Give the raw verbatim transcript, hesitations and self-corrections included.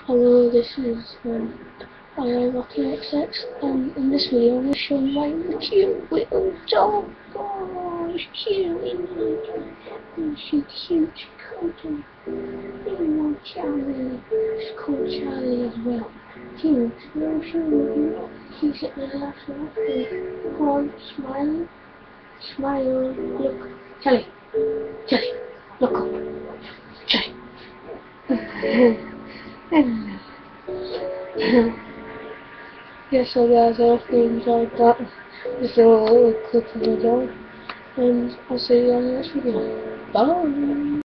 Hello, this is um, I am Rocky X X, and in this video I'm going to show you my cute little dog. Oh, she's cute, isn't she? She's cute, she's cuddly. Little Charlie. She's called Charlie as well. Cute, very cute. She's at the left of the front, smiling. Smile, look. Charlie, Charlie, look up. Charlie. Yeah, so guys, I hope you enjoyed that. Just a little clip of the dog, and I'll see you on the next video. Bye!